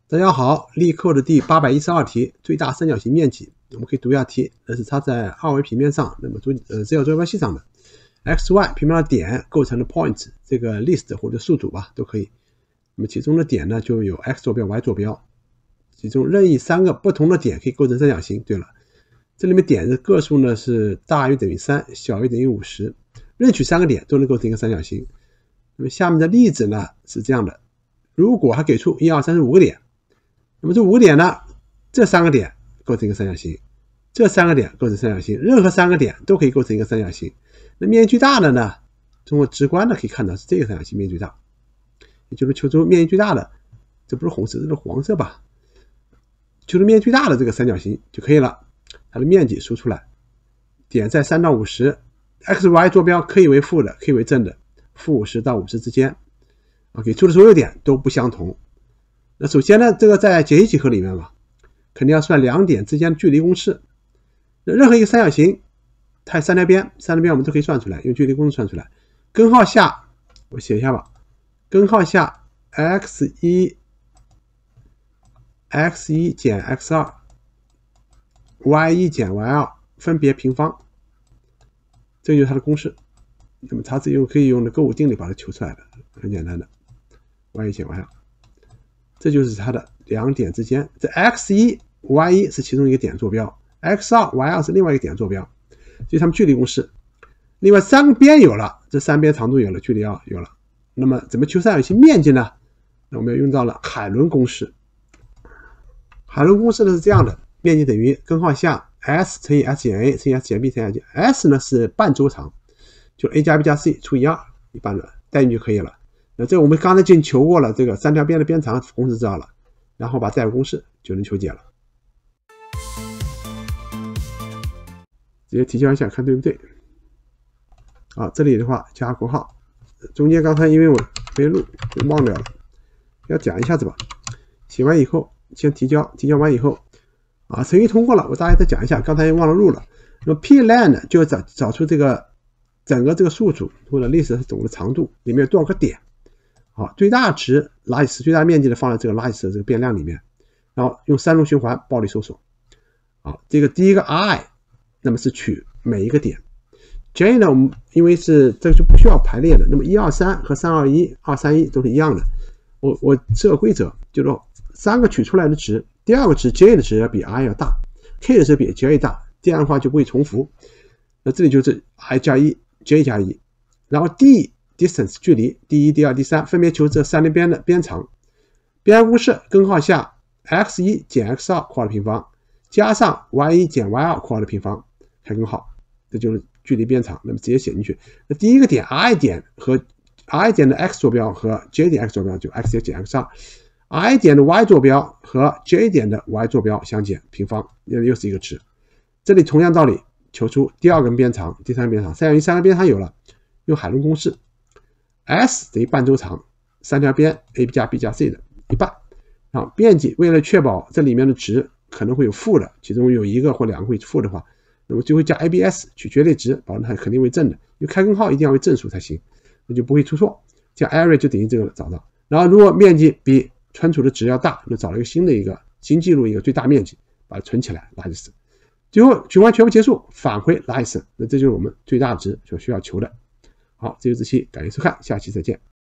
大家好，力扣的第812题，最大三角形面积。我们可以读一下题，那是它在二维平面上，那么资料坐标系上的 x、y 平面的点构成的 point， 这个 list 或者数组吧都可以。那么其中的点呢就有 x 坐标、y 坐标，其中任意3个不同的点可以构成三角形。对了，这里面点的个数呢是大于等于3，小于等于50，任取3个点都能构成一个三角形。那么下面的例子呢是这样的，如果它给出1、2、3、4、5个点，那么这5个点呢，这3个点构成一个三角形，这3个点构成三角形，任何3个点都可以构成一个三角形。那面积最大的呢，通过直观的可以看到是这个三角形面积最大，也就是求出面积最大的，这不是红色，这是黄色吧？求出面积最大的这个三角形就可以了。它的面积输出来，点在3到50 ，x、y 坐标可以为负的，可以为正的，负50到50之间。给出的所有点都不相同。那首先呢，这个在解析几何里面嘛，肯定要算两点之间的距离公式。那任何一个三角形，它有三条边我们都可以算出来，用距离公式算出来。根号下，我写一下吧，根号下 x1 减 x2 y1 减 y2 分别平方，这就是它的公式。那么它是可以用的勾股定理把它求出来的，很简单的 y1 减 y2。这就是它的两点之间，这 x1、y1 是其中一个点坐标 ，x2、y2 是另外一个点坐标，这是它们距离公式。另外3个边有了，这3边长度有了，距离有了。那么怎么求三角形面积呢？那我们要用到了海伦公式。海伦公式呢是这样的，面积等于根号下 s 乘以 s 减 a 乘以 s 减 b 乘以 s 减 s 呢是半周长，就 a 加 b 加 c 除以2，一般的代进就可以了。那这个我们刚才已经求过了，这个3条边的边长公式知道了，然后把代入公式就能求解了。直接提交一下看对不对。这里的话加括号，中间刚才因为我没录就忘掉了，要讲一下子吧。写完以后先提交，提交完以后程序通过了，我大概再讲一下，刚才忘了录了。那么 P-line 呢就找出这个整个这个数组或者list总的长度里面有多少个点。最大值拉里斯最大面积的放在这个拉里斯的这个变量里面，然后用3轮循环暴力搜索。这个第一个 i， 那么是取每一个点。j 呢，我们因为是这个就不需要排列的，那么123和321、231都是一样的。我设个规则，就是说3个取出来的值，第2个值 j 的值要比 i 要大 ，k 的值比 j 大，这样的话就不会重复。那这里就是 i 加1 j 加1，然后 distance 距离，第1、第2、第3分别求这3条边的边长。边公式根号下 x1 减 x2 括号的平方加上 y1 减 y2 括号的平方开根号，这就是距离边长。那么直接写进去。那第一个点 i 点和 i 点的 x 坐标和 j 点 x 坐标就 x1 减 x2，i 点的 y 坐标和 j 点的 y 坐标相减平方，又是一个值。这里同样道理，求出第2根边长、第3根边长。三角形3个边长有了，用海伦公式。S 等于半周长，3条边 a 加 b 加 c 的一半。面积为了确保这里面的值可能会有负的，其中有1个或2个会负的话，那么就会加 abs 取绝对值，保证它肯定为正的，因为开根号一定要为正数才行，那就不会出错。这样 area 就等于这个找到。然后如果面积比存储的值要大，那找了一个新记录一个最大面积，把它存起来拉里斯。最后循环全部结束，返回拉里斯，那这就是我们最大值所需要求的。好，这就是这期，感谢收看，下期再见。